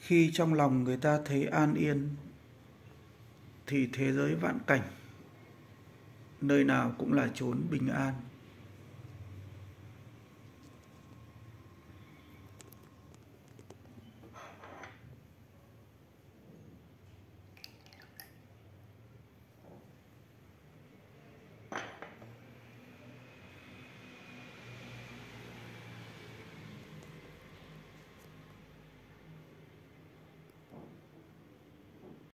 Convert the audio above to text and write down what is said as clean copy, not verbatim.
Khi trong lòng người ta thấy an yên thì thế giới vạn cảnh nơi nào cũng là chốn bình an.